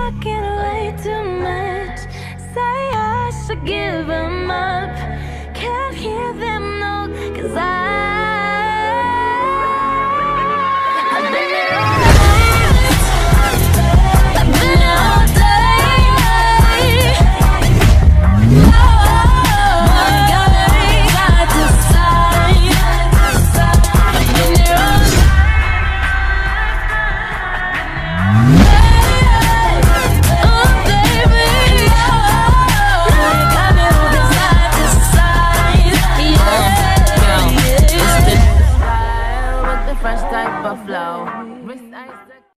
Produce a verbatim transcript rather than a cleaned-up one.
talking way too much. Say I should give him up.